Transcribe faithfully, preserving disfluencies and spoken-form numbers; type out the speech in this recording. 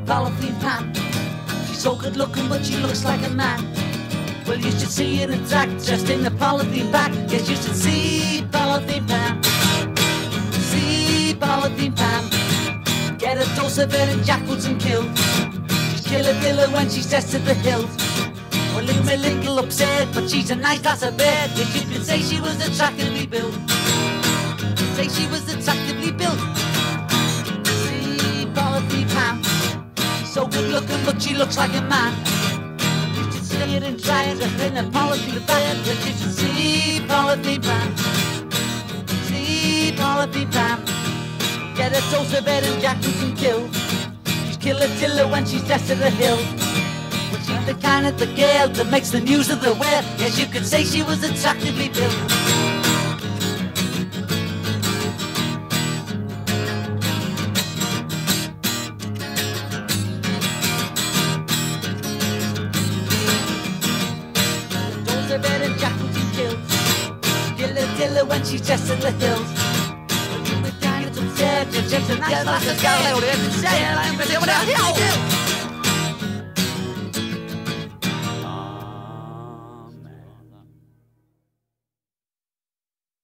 polythene pan. She's so good looking but she looks like a man. Well, you should see her intact, dressed in a polythene pack. Yes, you should see Polythene Pam. See Polythene Pam. Get a dose of it in jackboots and kill. She's killer killer when she's dressed to the hilt. Well, look a little upset, but she's a nice lass of bed. Yes, you could say she was attractively built. Say she was attractively built. See Polythene Pam. She's so good looking but she looks like a man. See it and try it, just in a polythene bag. But you should see Polythene Pam. See Polythene Pam. Get a dose of it and jackboots and kill. She's killer killer when she's dressed to the hill. But she's the kind of the girl that makes the news of the world. Yes, you could say she was attractively built. When she's just in the hills. The guy gets upset, just a nice lass of girl.